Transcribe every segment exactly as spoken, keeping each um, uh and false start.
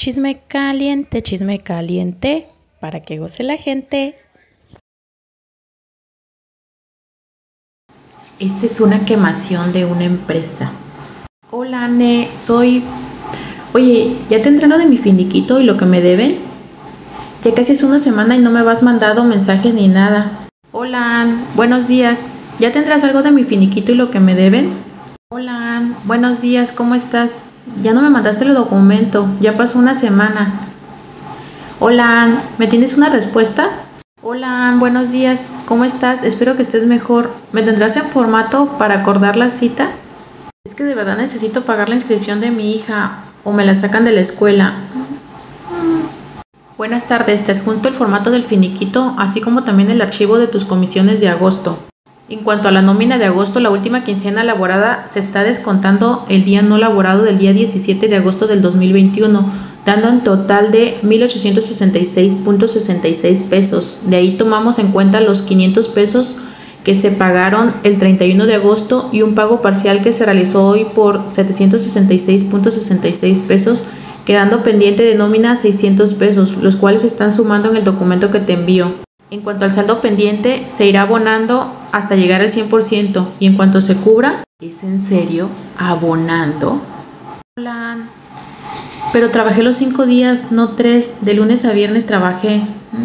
Chisme caliente, chisme caliente, para que goce la gente. Esta es una quemación de una empresa. Hola, Ane, soy... Oye, ¿ya tendré lo de mi finiquito y lo que me deben? Ya casi es una semana y no me has mandado mensajes ni nada. Hola, Ann, buenos días. ¿Ya tendrás algo de mi finiquito y lo que me deben? Hola, Ann, buenos días, ¿cómo estás? Ya no me mandaste el documento, ya pasó una semana. Hola, Ann, ¿me tienes una respuesta? Hola, Ann, buenos días, ¿cómo estás? Espero que estés mejor. ¿Me tendrás en formato para acordar la cita? Es que de verdad necesito pagar la inscripción de mi hija o me la sacan de la escuela. Buenas tardes, te adjunto el formato del finiquito, así como también el archivo de tus comisiones de agosto. En cuanto a la nómina de agosto, la última quincena laborada se está descontando el día no laborado del día diecisiete de agosto del dos mil veintiuno, dando en total de mil ochocientos sesenta y seis punto sesenta y seis pesos. De ahí tomamos en cuenta los quinientos pesos que se pagaron el treinta y uno de agosto y un pago parcial que se realizó hoy por setecientos sesenta y seis punto sesenta y seis pesos, quedando pendiente de nómina seiscientos pesos, los cuales se están sumando en el documento que te envío. En cuanto al saldo pendiente, se irá abonando hasta llegar al cien por ciento y en cuanto se cubra, ¿es en serio? ¿Abonando? Hola, pero trabajé los cinco días, no tres, de lunes a viernes trabajé.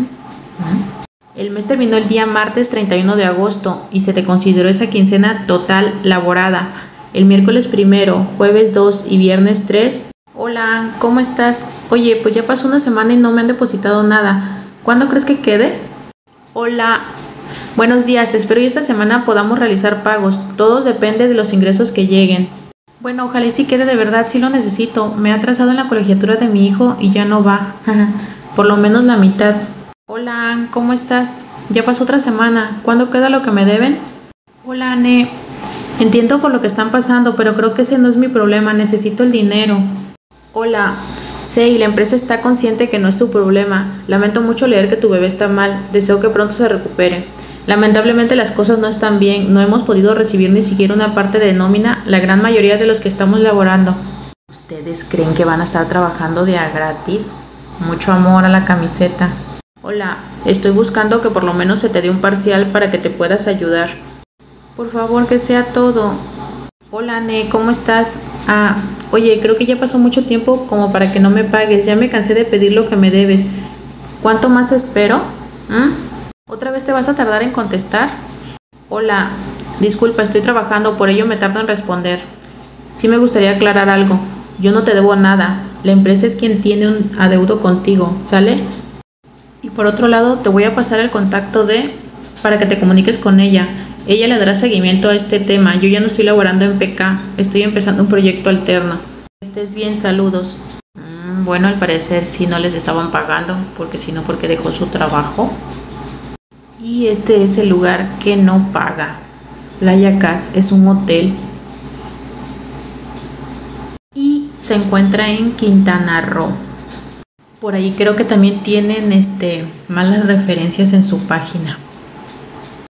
El mes terminó el día martes treinta y uno de agosto y se te consideró esa quincena total laborada. El miércoles primero, jueves dos y viernes tres. Hola, ¿cómo estás? Oye, pues ya pasó una semana y no me han depositado nada. ¿Cuándo crees que quede? Hola, buenos días, espero que esta semana podamos realizar pagos, todo depende de los ingresos que lleguen. Bueno, ojalá y si quede, de verdad, sí lo necesito, me ha atrasado en la colegiatura de mi hijo y ya no va, por lo menos la mitad. Hola, Ann, ¿cómo estás? Ya pasó otra semana, ¿cuándo queda lo que me deben? Hola, Anne, entiendo por lo que están pasando, pero creo que ese no es mi problema, necesito el dinero. Hola, sé y la empresa está consciente que no es tu problema. Lamento mucho leer que tu bebé está mal. Deseo que pronto se recupere. Lamentablemente las cosas no están bien. No hemos podido recibir ni siquiera una parte de nómina la gran mayoría de los que estamos laborando. ¿Ustedes creen que van a estar trabajando de a gratis? Mucho amor a la camiseta. Hola, estoy buscando que por lo menos se te dé un parcial para que te puedas ayudar. Por favor, que sea todo. Hola, Ne, ¿cómo estás? Ah, oye, creo que ya pasó mucho tiempo como para que no me pagues. Ya me cansé de pedir lo que me debes. ¿Cuánto más espero? ¿Mm? ¿Otra vez te vas a tardar en contestar? Hola, disculpa, estoy trabajando, por ello me tardo en responder. Sí me gustaría aclarar algo. Yo no te debo nada. La empresa es quien tiene un adeudo contigo, ¿sale? Y por otro lado, te voy a pasar el contacto de... para que te comuniques con ella. Ella le dará seguimiento a este tema. Yo ya no estoy laborando en P K, estoy empezando un proyecto alterno. Estés bien, saludos. Mm, bueno, al parecer sí no les estaban pagando, porque si no, porque dejó su trabajo. Y este es el lugar que no paga. Playa Cas es un hotel y se encuentra en Quintana Roo. Por ahí creo que también tienen este, malas referencias en su página.